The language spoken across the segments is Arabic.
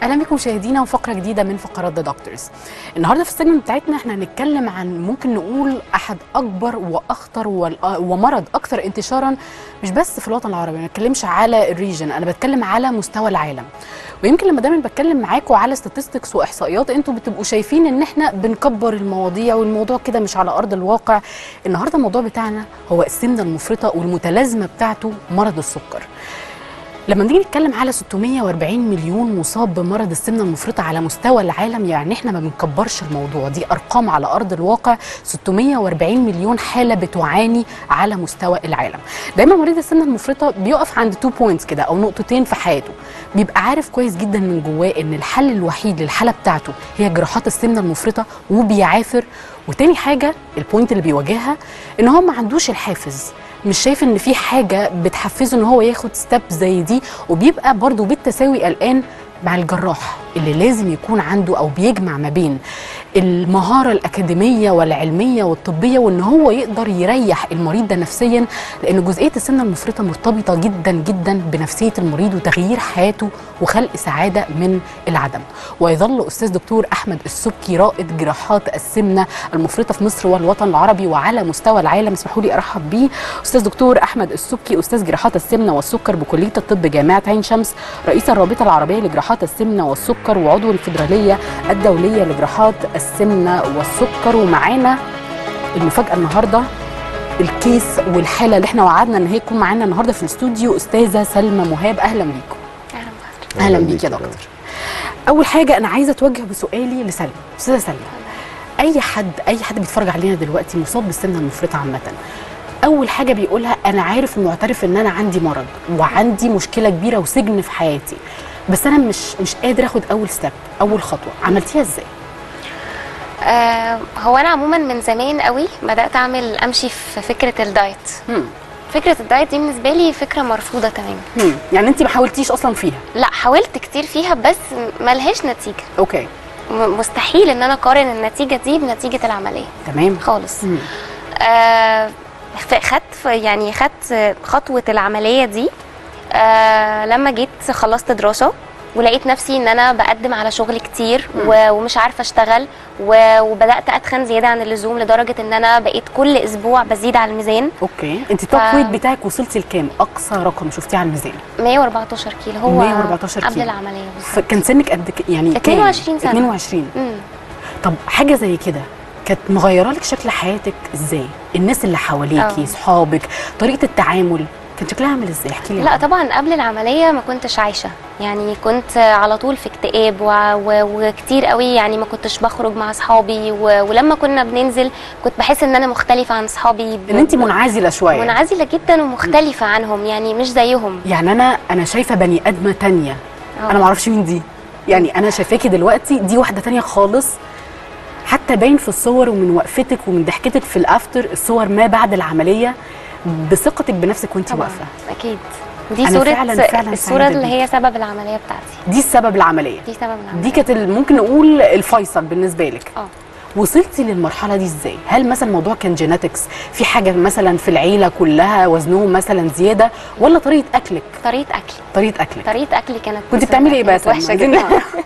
اهلا بكم مشاهدينا وفقره جديده من فقرات ذا دكتورز. النهارده في السيجمنت بتاعتنا احنا هنتكلم عن ممكن نقول احد اكبر واخطر ومرض اكثر انتشارا مش بس في الوطن العربي، ما بتكلمش على الريجن، انا بتكلم على مستوى العالم. ويمكن لما دايما بتكلم معاكم على statistics واحصائيات انتوا بتبقوا شايفين ان احنا بنكبر المواضيع والموضوع كده مش على ارض الواقع. النهارده الموضوع بتاعنا هو السمنه المفرطه والمتلازمه بتاعته مرض السكر. لما نيجي نتكلم على 640 مليون مصاب بمرض السمنه المفرطه على مستوى العالم، يعني احنا ما بنكبرش الموضوع، دي ارقام على ارض الواقع. 640 مليون حاله بتعاني على مستوى العالم. دايما مريض السمنه المفرطه بيقف عند 2 بوينتس كده او نقطتين في حياته، بيبقى عارف كويس جدا من جواه ان الحل الوحيد للحاله بتاعته هي جراحات السمنه المفرطه وبيعافر. وتاني حاجه البوينت اللي بيواجهها ان هو ما عندوش الحافز، مش شايف ان في حاجه بتحفزه ان هو ياخد ستيب زي دي، وبيبقى برضو بالتساوي قلقان مع الجراح اللي لازم يكون عنده او بيجمع ما بين المهاره الاكاديميه والعلميه والطبيه وان هو يقدر يريح المريض ده نفسيا، لان جزئيه السمنه المفرطه مرتبطه جدا جدا بنفسيه المريض وتغيير حياته وخلق سعاده من العدم. ويظل استاذ دكتور احمد السبكي رائد جراحات السمنه المفرطه في مصر والوطن العربي وعلى مستوى العالم. اسمحوا لي ارحب بيه استاذ دكتور احمد السبكي، استاذ جراحات السمنه والسكر بكليه الطب جامعه عين شمس، رئيس الرابطه العربيه لجراحات السمنه والسكر وعضو الفيدراليه الدوليه لجراحات السمنه والسكر. ومعانا المفاجاه النهارده الكيس والحاله اللي احنا وعدنا ان هي تكون معانا النهارده في الاستوديو، استاذه سلمى مهاب. اهلا بيكم. اهلا بيك يا دكتور. اول حاجه انا عايزه اتوجه بسؤالي لسلمى. استاذه سلمى، اي حد بيتفرج علينا دلوقتي مصاب بالسمنه المفرطه عامه، اول حاجه بيقولها انا عارف ومعترف ان انا عندي مرض وعندي مشكله كبيره وسجن في حياتي، بس انا مش قادر اخد اول ستيب، اول خطوه. عملتيها ازاي؟ هو انا عموما من زمان قوي بدات امشي في فكره الدايت. فكره الدايت دي بالنسبه لي فكره مرفوضه تماما. يعني انت ما حاولتيش اصلا فيها؟ لا، حاولت كتير فيها بس ملهاش نتيجه. اوكي. مستحيل ان انا اقارن النتيجه دي بنتيجه العمليه تمام خالص. خدت خطوه العمليه دي لما جيت خلصت دراسه ولقيت نفسي ان انا بقدم على شغل كتير ومش عارفه اشتغل، وبدات اتخن زياده عن اللزوم لدرجه ان انا بقيت كل اسبوع بزيد على الميزان. اوكي. انت التوب ويت بتاعك وصلتي لكام؟ اقصى رقم شفتيه على الميزان؟ 114 كيلو. هو 114 كيلو قبل العمليه بالظبط. كان سنك قد يعني 22 سنه. 22. طب حاجه زي كده كانت مغيره لك شكل حياتك ازاي؟ الناس اللي حواليكي، اصحابك، طريقه التعامل كان شكلها عامل ازاي؟ احكي لي. لا طبعا قبل العمليه ما كنتش عايشه، يعني كنت على طول في اكتئاب وكتير قوي، يعني ما كنتش بخرج مع اصحابي، ولما كنا بننزل كنت بحس ان انا مختلفه عن اصحابي. ان انت منعزله شويه. منعزله جدا ومختلفه عنهم، يعني مش زيهم. يعني انا شايفه بني ادمه تانية. انا ما اعرفش مين دي، يعني انا شايفاكي دلوقتي دي واحده تانية خالص، حتى باين في الصور ومن وقفتك ومن ضحكتك في الافتر، الصور ما بعد العمليه، بثقتك بنفسك وانت واقفه. اكيد دي صوره فعلا الصوره اللي هي سبب العمليه بتاعتي. دي السبب العمليه. دي سبب العمليه. دي كانت ممكن نقول الفيصل بالنسبه لك. وصلتي للمرحله دي ازاي؟ هل مثلا الموضوع كان جيناتكس، في حاجه مثلا في العيله كلها وزنهم مثلا زياده، ولا طريقه اكلك؟ طريقه اكلي كانت. كنت بتعملي ايه بقى؟ وحشه جدا.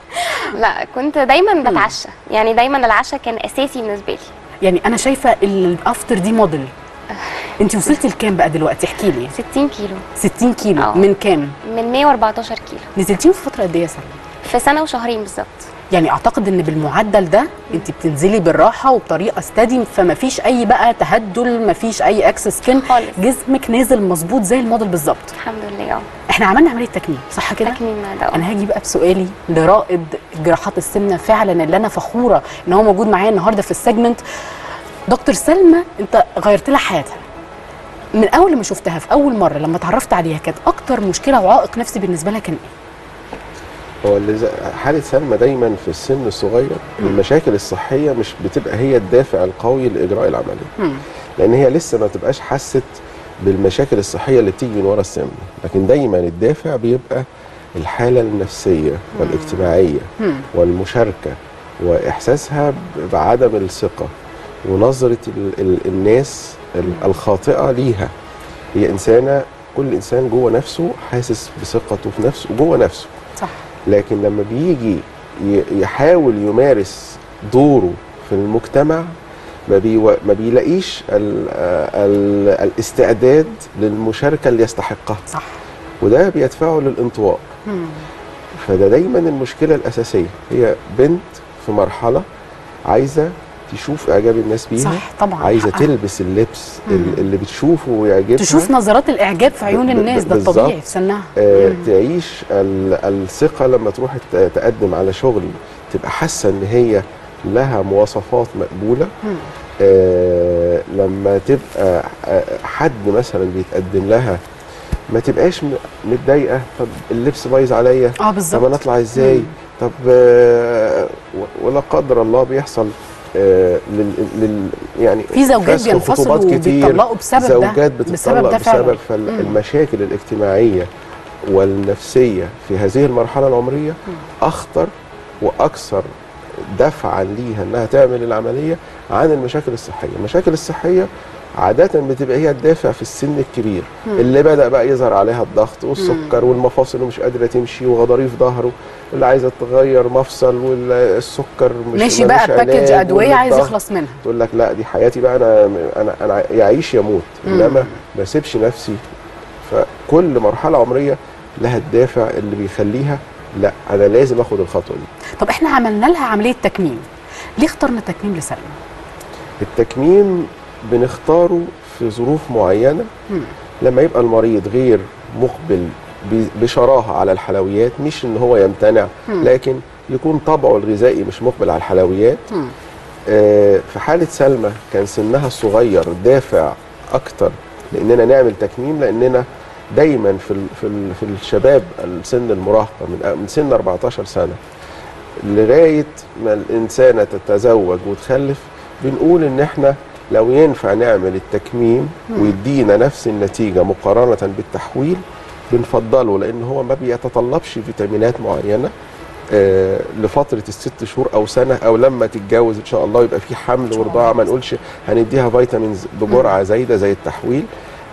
لا كنت دايما بتعشى، يعني دايما العشاء كان اساسي بالنسبه لي. يعني انا شايفه الافتر دي موديل. انت وصلتي لكام بقى دلوقتي؟ احكي لي. 60 كيلو. 60 كيلو. من كام؟ من 114 كيلو. نزلتيهم في فتره قد ايه يا سلمى؟ في سنه وشهرين بالظبط. يعني اعتقد ان بالمعدل ده انت بتنزلي بالراحه وبطريقه ستادي، فما فيش اي بقى تهدل، ما فيش اي اكس سكين خالص، جسمك نازل مظبوط زي الموديل بالظبط. الحمد لله. احنا عملنا عمليه تكميم صح كده؟ تكميم معده. انا هاجي بقى بسؤالي لرائد جراحات السمنه فعلا اللي انا فخوره ان هو موجود معايا النهارده في السيجمنت. دكتور سلمى، انت غيرت لها حياتها من اول ما شفتها في اول مره لما اتعرفت عليها. كانت اكتر مشكله وعائق نفسي بالنسبه لها كان ايه؟ هو حاله سلمى دايما في السن الصغير المشاكل الصحيه مش بتبقى هي الدافع القوي لاجراء العمليه، لان هي لسه ما بتبقاش حست بالمشاكل الصحيه اللي بتيجي من ورا السمنه، لكن دايما الدافع بيبقى الحاله النفسيه والاجتماعيه والمشاركه واحساسها بعدم الثقه ونظره الناس الخاطئه ليها. هي انسانه، كل انسان جوه نفسه حاسس بثقته في نفسه جوه نفسه. صح. لكن لما بيجي يحاول يمارس دوره في المجتمع ما بيلاقيش الاستعداد للمشاركة اللي يستحقها. صح. وده بيدفعه للانطواء. فده دايما المشكلة الأساسية، هي بنت في مرحلة عايزة تشوف إعجاب الناس بيها. صح طبعا. عايزة تلبس اللبس اللي بتشوفه ويعجبها، تشوف نظرات الإعجاب في عيون الناس، ده الطبيعي في سنها. تعيش الثقة لما تروح تقدم على شغل، تبقى حاسة إن هي لها مواصفات مقبولة. لما تبقى حد مثلا بيتقدم لها ما تبقاش متضايقه، طب اللبس بايظ عليا، بالظبط، طب انا اطلع ازاي، طب ولا قدر الله بيحصل يعني في زوجات بينفصلوا وبيطلقوا بسبب زوجات بتطلق بسبب فالمشاكل الاجتماعيه والنفسيه في هذه المرحله العمريه اخطر واكثر دفعا ليها انها تعمل العمليه عن المشاكل الصحيه. المشاكل الصحيه عادة بتبقى هي الدافع في السن الكبير، اللي بدأ بقى يظهر عليها الضغط والسكر والمفاصل ومش قادرة تمشي وغضاريف ظهره، اللي عايزة تغير مفصل والسكر مش ماشي بقى باكج أدوية عايز يخلص منها، تقول لك لا دي حياتي بقى، أنا يعيش يموت، إنما ما سيبش نفسي. فكل مرحلة عمرية لها الدافع اللي بيخليها لا أنا لازم أخد الخطوة دي. طب إحنا عملنا لها عملية تكميم، ليه اخترنا تكميم لسلمى؟ التكميم بنختاره في ظروف معينة، لما يبقى المريض غير مقبل بشراهة على الحلويات، مش ان هو يمتنع، لكن يكون طبعه الغذائي مش مقبل على الحلويات. في حالة سلمى كان سنها الصغير دافع اكتر لاننا نعمل تكميم، لاننا دايما في الشباب السن المراهقة من سن 14 سنة لغاية ما الإنسانة تتزوج وتخلف، بنقول ان احنا لو ينفع نعمل التكميم ويدينا نفس النتيجة مقارنة بالتحويل بنفضله، لأن هو ما بيتطلبش فيتامينات معينة لفترة ال6 شهور أو سنة، أو لما تتجوز إن شاء الله يبقى في حمل ورضاعة ما نقولش هنديها فيتامينز بجرعة زايدة زي التحويل.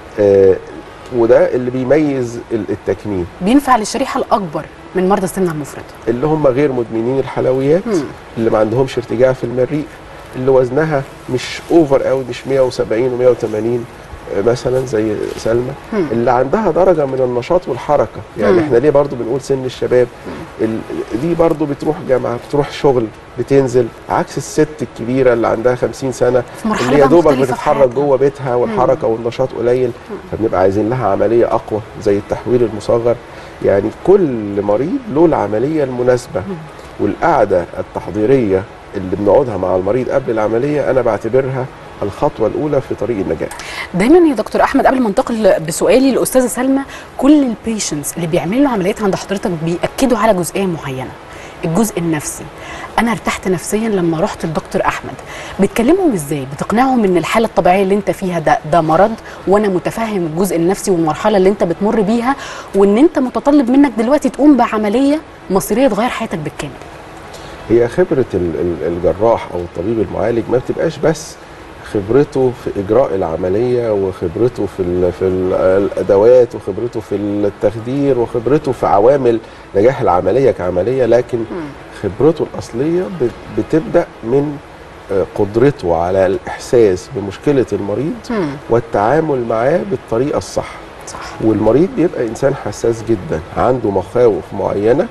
وده اللي بيميز التكميم. بينفع للشريحة الأكبر من مرضى السمنة المفرطة، اللي هم غير مدمنين الحلويات، اللي ما عندهمش ارتجاع في المريء، اللي وزنها مش اوفر قوي، مش 170 و180 مثلا زي سلمى، اللي عندها درجه من النشاط والحركه. يعني احنا ليه برضو بنقول سن الشباب؟ دي برضو بتروح جامعه، بتروح شغل، بتنزل، عكس الست الكبيره اللي عندها 50 سنه اللي يا دوبك بتتحرك جوه بيتها والحركه والنشاط قليل، فبنبقى عايزين لها عمليه اقوى زي التحويل المصغر. يعني كل مريض له العمليه المناسبه، والقعده التحضيريه اللي بنقعدها مع المريض قبل العمليه انا بعتبرها الخطوه الاولى في طريق النجاح. دايما يا دكتور احمد قبل ما انتقل بسؤالي للاستاذه سلمى، كل البيشنتس اللي بيعملوا له عمليات عند حضرتك بياكدوا على جزئيه معينه، الجزء النفسي. انا ارتحت نفسيا لما رحت للدكتور احمد. بتكلمهم ازاي؟ بتقنعهم ان الحاله الطبيعيه اللي انت فيها ده مرض، وانا متفهم الجزء النفسي والمرحله اللي انت بتمر بيها، وان انت متطلب منك دلوقتي تقوم بعمليه مصيريه تغير حياتك بالكامل. هي خبرة الجراح أو الطبيب المعالج ما بتبقاش بس خبرته في إجراء العملية، وخبرته في الأدوات، وخبرته في التخدير، وخبرته في عوامل نجاح العملية كعملية، لكن خبرته الأصلية بتبدأ من قدرته على الإحساس بمشكلة المريض والتعامل معاه بالطريقة الصح. والمريض بيبقى إنسان حساس جدا، عنده مخاوف معينة.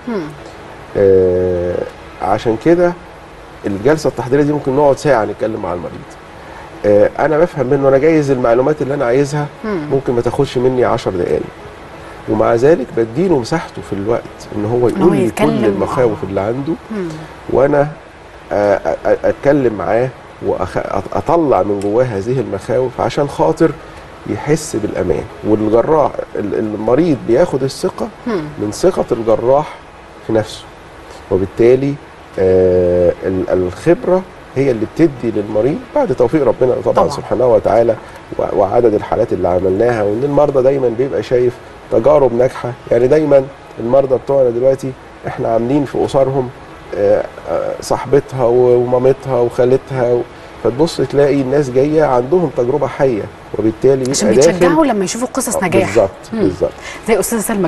عشان كده الجلسه التحضيريه دي ممكن نقعد ساعه نتكلم مع المريض. انا بفهم منه، انا جايز المعلومات اللي انا عايزها ممكن ما تاخدش مني 10 دقائق، ومع ذلك بديله مساحته في الوقت ان هو يقول لي كل المخاوف اللي عنده، وانا اتكلم معاه واطلع من جواه هذه المخاوف عشان خاطر يحس بالامان. والجراح المريض بياخد الثقه من ثقه الجراح في نفسه، وبالتالي الخبرة هي اللي بتدي للمريض بعد توفيق ربنا طبعا سبحانه وتعالى وعدد الحالات اللي عملناها. وان المرضى دايما بيبقى شايف تجارب ناجحة. يعني دايما المرضى بتوعنا دلوقتي احنا عاملين في اسرهم صاحبتها ومامتها وخالتها، فتبص تلاقي الناس جايه عندهم تجربه حيه، وبالتالي عشان بيتشجعوا لما يشوفوا قصص نجاح. بالظبط. زي استاذه سلمى كده.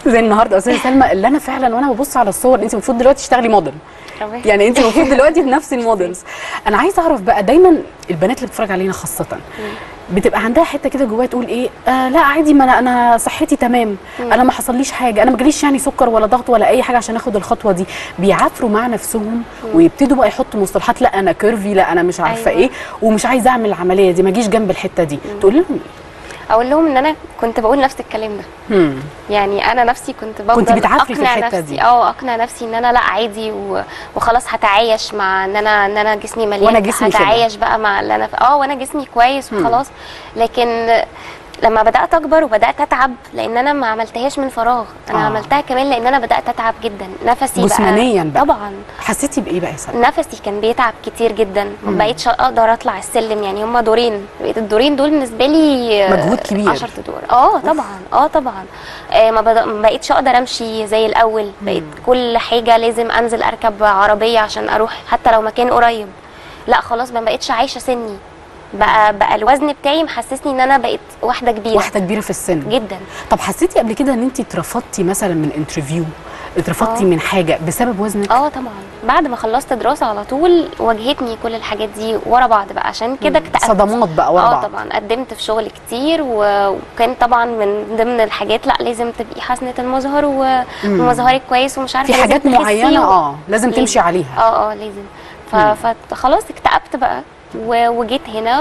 زي النهارده استاذه سلمى اللي انا فعلا وانا ببص على الصور، انت المفروض دلوقتي تشتغلي موديل، يعني انت المفروض دلوقتي في نفس المودلز. انا عايزه اعرف بقى، دايما البنات اللي بتتفرج علينا خاصه بتبقى عندها حته كده جواها تقول ايه، لا عادي، ما انا صحتي تمام، انا ما حصليش حاجه، انا ما جاليش يعني سكر ولا ضغط ولا اي حاجه عشان اخد الخطوه دي. بيعافروا مع نفسهم ويبتدوا بقى يحطوا مصطلحات، لا انا كيرفي، لا انا مش عارفه ايه، ومش عايزه اعمل العمليه دي، ما اجيش جنب الحته دي. تقول لهم اقول لهم ان انا كنت بقول نفس الكلام ده. يعني انا نفسي كنت بفضل بتعافري في الحته دي. اقنع نفسي ان انا لا عادي وخلاص هتعايش مع ان انا جسمي مليان، وانا جسمي هتعايش بقى مع اللي انا وانا جسمي كويس وخلاص. لكن لما بدات اكبر وبدات اتعب، لان انا ما عملتهاش من فراغ، انا عملتها كمان لان انا بدات اتعب جدا، نفسي جسمانيا بقى طبعا. حسيتي بايه بقى يا سلمى؟ نفسي كان بيتعب كتير جدا، ما بقيتش اقدر اطلع السلم، يعني هم دورين، بقيت الدورين دول بالنسبه لي مجهود كبير. 10 ادوار. طبعا ما بقيتش اقدر امشي زي الاول، بقيت كل حاجه لازم انزل اركب عربيه عشان اروح حتى لو مكان قريب. لا خلاص ما بقيتش عايشه سني، بقى الوزن بتاعي محسسني ان انا بقيت واحده كبيره في السن جدا. طب حسيتي قبل كده ان انت اترفضتي مثلا من انترفيو، اترفضتي من حاجه بسبب وزنك؟ طبعا بعد ما خلصت دراسه على طول واجهتني كل الحاجات دي ورا بعض بقى، عشان كده اكتئبت. صدمات بقى ورا بعض. طبعا قدمت في شغل كتير وكان طبعا من ضمن الحاجات لا لازم تبقي حسنه المظهر ومظهرك كويس ومش عارفه، في حاجات معينه لازم تمشي عليها. لازم. فخلاص اكتئبت بقى وجيت هنا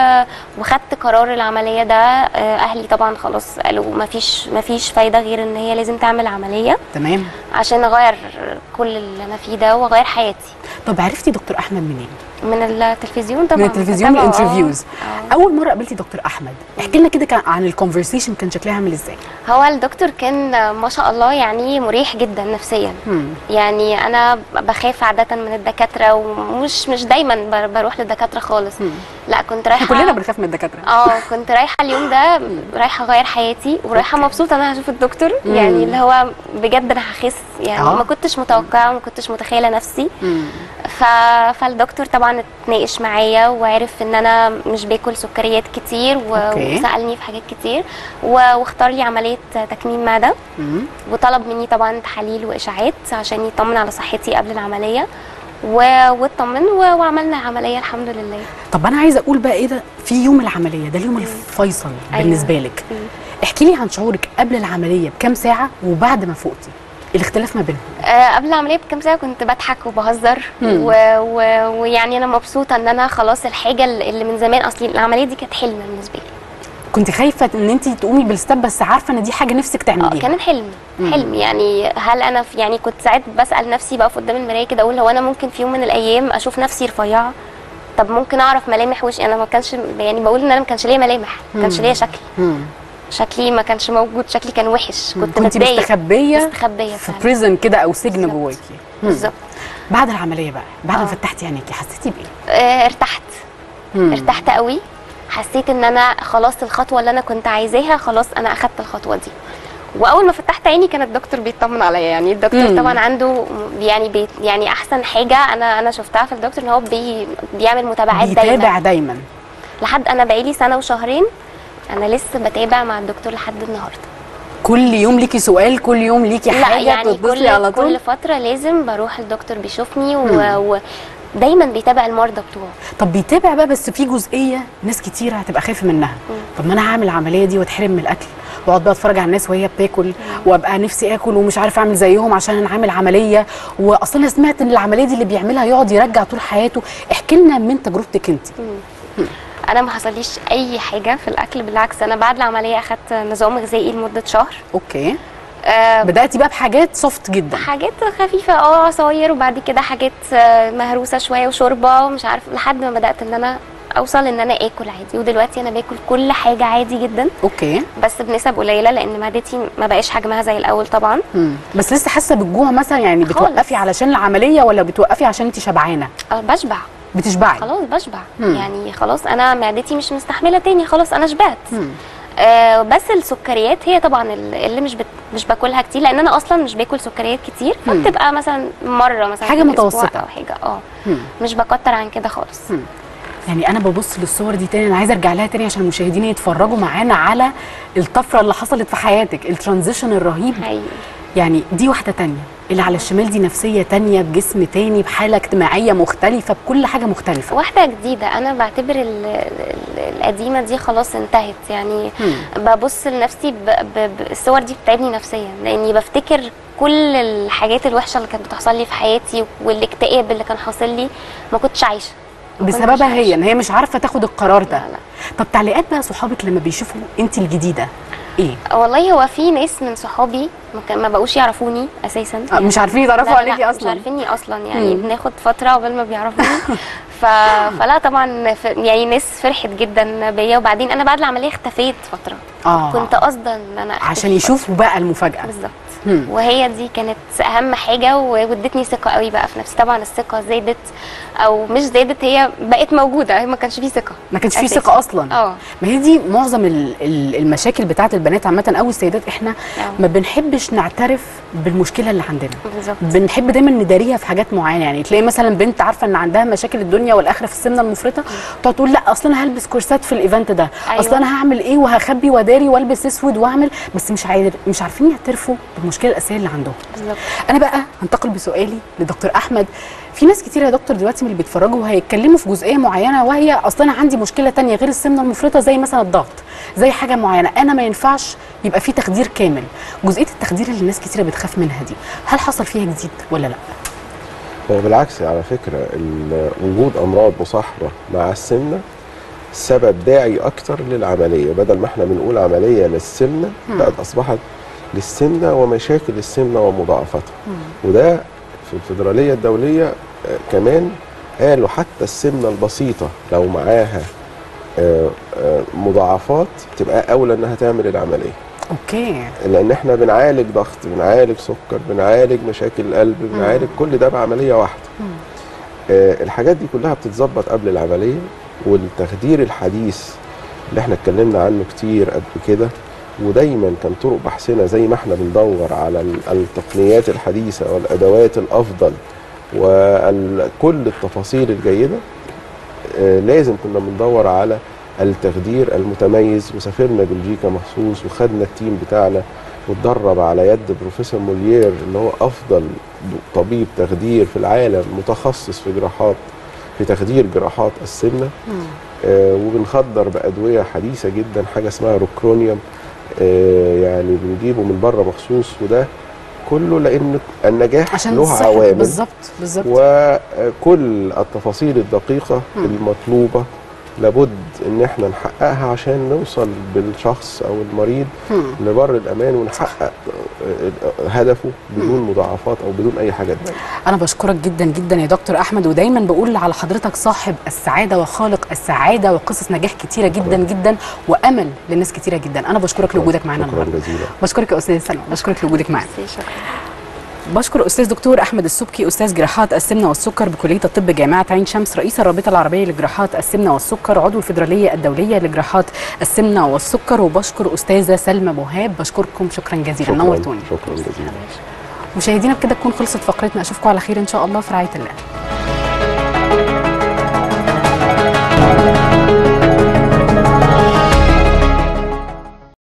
وخدت قرار العمليه ده. اهلي طبعا خلاص قالوا ما فيش فايده غير ان هي لازم تعمل عمليه، تمام، عشان اغير كل اللي انا فيه ده واغير حياتي. طب عرفتي دكتور احمد منين؟ من التلفزيون طبعا، من التلفزيون، الانترفيوز. اول مره قابلتي دكتور احمد، احكي لنا كده عن الكونفرسيشن، كان شكلها عامل ازاي؟ هو الدكتور كان ما شاء الله يعني مريح جدا نفسيا. يعني انا بخاف عاده من الدكاتره، ومش دايما بروح للدكاتره خالص. لا كنت رايحه، كلنا بنخاف من الدكاتره. كنت رايحه اليوم ده رايحه اغير حياتي، ورايحه مبسوطه ان انا هشوف الدكتور. يعني اللي هو بجد انا هخس، يعني ما كنتش متوقعه وما كنتش متخيله نفسي. فالدكتور طبعا اتناقش معايا وعرف ان انا مش باكل سكريات كتير وسالني في حاجات كتير واختار لي عمليه تكميم معده. وطلب مني طبعا تحاليل واشاعات عشان يطمن على صحتي قبل العمليه، واطمن وعملنا العمليه الحمد لله. طب انا عايزه اقول بقى ايه ده، في يوم العمليه ده اليوم الفيصل بالنسبه لك. احكي لي عن شعورك قبل العمليه بكام ساعه وبعد ما فقتي، الاختلاف ما بينهم. قبل العمليه بكام ساعه كنت بضحك وبهزر ويعني انا مبسوطه ان انا خلاص الحاجه اللي من زمان، اصلي العمليه دي كانت حلم بالنسبه لي. كنت خايفه ان انت تقومي بالستاب، بس عارفه ان دي حاجه نفسك تعمليها. كان حلم يعني. هل انا يعني كنت ساعات بسال نفسي بقف قدام المرايه كده اقول هو انا ممكن في يوم من الايام اشوف نفسي رفيعه؟ طب ممكن اعرف ملامح وشي؟ انا ما كانش يعني بقول ان انا ما كانش ليا ملامح، ما كانش ليا شكل. شكلي ما كانش موجود، شكلي كان وحش، كنت مستخبيه في بريزن كده او سجن جواكي. بالظبط. بعد العمليه بقى، بعد ما فتحتي عينيكي حسيتي بايه؟ ارتحت قوي. حسيت ان انا خلاص الخطوه اللي انا كنت عايزاها خلاص انا اخدت الخطوه دي. واول ما فتحت عيني كان الدكتور بيطمن عليا. يعني الدكتور طبعا عنده يعني احسن حاجه انا شفتها في الدكتور ان هو بيعمل متابعات دايما لحد انا بقالي سنه وشهرين انا لسه بتابع مع الدكتور لحد النهارده. كل يوم ليكي سؤال، كل يوم ليكي حاجه يعني تتصلي على طول؟ كل فتره لازم بروح الدكتور بيشوفني ودايما بيتابع المرضى بتوعه. طب بيتابع بقى، بس في جزئيه ناس كتير هتبقى خايفه منها. طب ما انا هعمل العمليه دي واتحرم من الاكل، واقعد بقى اتفرج على الناس وهي بتاكل، وابقى نفسي اكل ومش عارفه اعمل زيهم عشان انا عامل عمليه، واصلا سمعت ان العمليه دي اللي بيعملها يقعد يرجع طول حياته. احكي لنا من تجربتك انت. انا ما حصليش اي حاجه في الاكل، بالعكس انا بعد العمليه اخدت نظام غذائي لمده شهر. اوكي. بدأتي بقى بحاجات سوفت جدا، حاجات خفيفه، عصاير، وبعد كده حاجات مهروسه شويه وشوربه ومش عارف، لحد ما بدأت ان انا اوصل ان انا اكل عادي. ودلوقتي انا باكل كل حاجه عادي جدا. اوكي. بس بنسب قليله لان معدتي ما بقاش حجمها زي الاول طبعا. بس لسه حاسه بالجوع مثلا؟ يعني بتوقفي علشان العمليه ولا بتوقفي عشان انت شبعانه؟ بشبع. بتشبعي؟ خلاص بشبع. يعني خلاص انا معدتي مش مستحمله تاني، خلاص انا شبعت. بس السكريات هي طبعا اللي مش باكلها كتير، لان انا اصلا مش باكل سكريات كتير، فبتبقى مثلا مره مثلا حاجه متوسطه او حاجه مش بكتر عن كده خالص. يعني انا ببص للصور دي تاني، انا عايزه ارجع لها تاني عشان المشاهدين يتفرجوا معانا على الطفره اللي حصلت في حياتك، الترانزيشن الرهيب. حقيقي. يعني دي واحده تانية، اللي على الشمال دي نفسيه تانية، بجسم تاني، بحاله اجتماعيه مختلفه، بكل حاجه مختلفه. واحده جديده. انا بعتبر القديمه دي خلاص انتهت. يعني ببص لنفسي الصور دي بتتعبني نفسيا، لاني بفتكر كل الحاجات الوحشه اللي كانت بتحصل لي في حياتي، والاكتئاب اللي كان حاصل لي. ما كنتش عايشه بسببها هي، ان هي مش عارفه تاخد القرار ده. لا. طب تعليقات بقى صحابك لما بيشوفوا انت الجديده ايه؟ والله هو في ناس من صحابي ما بقوش يعرفوني اساسا. مش عارفين يتعرفوا عليكي اصلا؟ مش عارفيني اصلا، يعني بناخد فتره قبل ما بيعرفوني. فلا طبعا يعني ناس فرحت جدا بيا. وبعدين انا بعد العمليه اختفيت فتره. كنت قصدا ان انا اختفي عشان يشوفوا بقى المفاجاه. بالظبط. وهي دي كانت اهم حاجه، وادتني ثقه قوي بقى في نفسي. طبعا الثقه زادت او مش زادت، هي بقت موجوده. هي ما كانش فيه ثقه، ما كانش فيه ثقه اصلا. ما هي دي معظم المشاكل بتاعه البنات عامه او السيدات. احنا ما بنحبش نعترف بالمشكله اللي عندنا. بالظبط. بنحب دايما نداريها في حاجات معينه. يعني تلاقي مثلا بنت عارفه ان عندها مشاكل الدنيا والاخره في السمنه المفرطه، تقعد تقول لا اصل انا هلبس كورسات في الايفنت ده. أيوة. اصل انا هعمل ايه وهخبي واداري والبس اسود واعمل، بس مش عارفين يعترفوا بالمشكله الاساسيه اللي عندهم. بالظبط. انا بقى هنتقل بسؤالي لدكتور احمد. في ناس كتير يا دكتور دلوقتي من اللي بيتفرجوا وهيتكلموا في جزئيه معينه، وهي اصلا انا عندي مشكله تانية غير السمنه المفرطه، زي مثلا الضغط، زي حاجه معينه انا ما ينفعش يبقى في تخدير كامل. جزئيه التخدير اللي الناس كتير بتخاف منها دي، هل حصل فيها جديد ولا لا؟ هو بالعكس على فكره، وجود امراض مصاحبه مع السمنه سبب داعي اكتر للعمليه. بدل ما احنا بنقول عمليه للسمنه، بقت اصبحت للسمنه ومشاكل السمنه ومضاعفاتها. وده في الفيدراليه الدوليه كمان قالوا حتى السمنه البسيطه لو معاها مضاعفات تبقى اولى انها تعمل العمليه. اوكي. لان احنا بنعالج ضغط، بنعالج سكر، بنعالج مشاكل القلب، بنعالج كل ده بعمليه واحده. الحاجات دي كلها بتتظبط قبل العمليه. والتخدير الحديث اللي احنا اتكلمنا عنه كتير قبل كده، ودايما كان طرق بحثنا زي ما احنا بندور على التقنيات الحديثه والادوات الافضل وكل التفاصيل الجيده، لازم كنا بندور على التخدير المتميز. وسافرنا بلجيكا مخصوص وخدنا التيم بتاعنا واتدرب على يد بروفيسور موليير اللي هو افضل طبيب تخدير في العالم، متخصص في تخدير جراحات السمنه. وبنخدر بادويه حديثه جدا، حاجه اسمها روكرونيوم، يعني بنجيبه من بره مخصوص. وده كله لان النجاح عشان له عوامل. بالظبط. وكل التفاصيل الدقيقه المطلوبه لابد ان احنا نحققها عشان نوصل بالشخص او المريض لبر الامان ونحقق هدفه بدون مضاعفات او بدون اي حاجه تانية. انا بشكرك جدا جدا يا دكتور احمد، ودايما بقول على حضرتك صاحب السعاده وخالق السعاده وقصص نجاح كتيره جدا جدا وامل لناس كتيره جدا. انا بشكرك لوجودك معانا النهارده. شكرا جزيلا. بشكرك يا استاذ سلمى، بشكرك لوجودك معانا. شكرا. بشكر استاذ دكتور احمد السبكي، استاذ جراحات السمنه والسكر بكليه الطب جامعه عين شمس، رئيس الرابطه العربيه لجراحات السمنه والسكر، عضو الفيدراليه الدوليه لجراحات السمنه والسكر. وبشكر استاذه سلمى مهاب. بشكركم شكرا جزيلا، نورتوني. شكرا جزيلا. مشاهدينا بكده تكون خلصت فقرتنا، اشوفكم على خير ان شاء الله في رعايه الله.